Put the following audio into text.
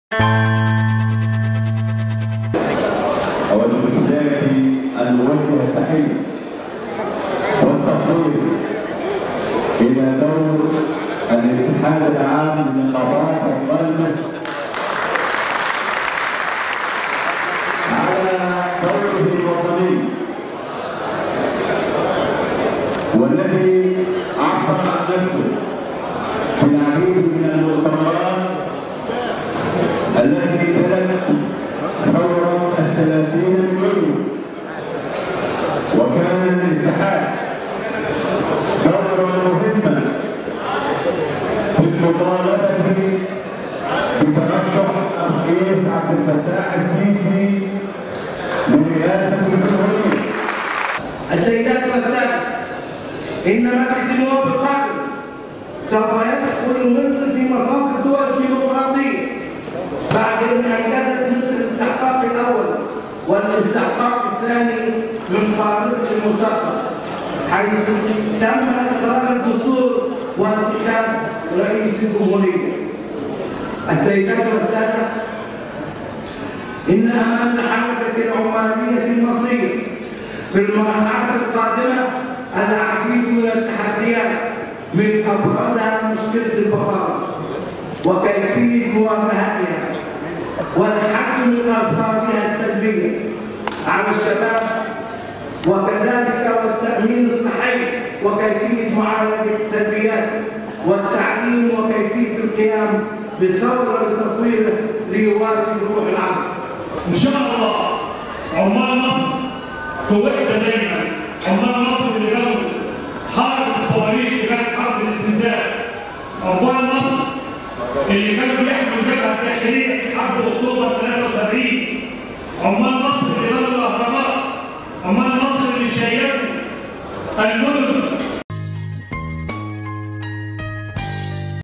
أود في البداية أن أوجه التحية والتقدير إلى دور الاتحاد العام لنقابات عمال مصر على دوره الوطني والذي عبر عن نفسه في العديد من المؤتمرات التي تلت ثورة 30 يونيو، وكان الاتحاد دورا مهما في المطالبة بترشح الرئيس عبد الفتاح السيسي لرئاسة الجمهورية. السيدات والسادة، إن مجلس النواب القادم سوف يدخل مصر في مصاف الدول الديمقراطية بعد أن أنجزت مصر الاستحقاق الأول والاستحقاق الثاني من خارطة المستقبل، حيث تم إقرار الدستور وانتخاب رئيس الجمهورية. السيدات والسادة، إن أمام الحركة العمالية المصرية في المرحلة القادمة العديد من التحديات، من أبرزها مشكلة البطالة وكيفية مواجهتها والحد من آثارها السلبية على الشباب، وكذلك والتأمين الصحي وكيفية معالجة السلبيات، والتعليم وكيفية القيام بثورة لتطويره ليواكب روح العصر. إن شاء الله عمال مصر في وحدة دايما، عمال مصر اللي جابوا حرب الصواريخ اللي كانت حرب الاستنزاف، عمال مصر اللي كانوا بيحموا الجبهة الداخلية في حرب أكتوبر 73، عمال مصر اللي بنوا الأهرامات، عمال مصر اللي شيدوا المدن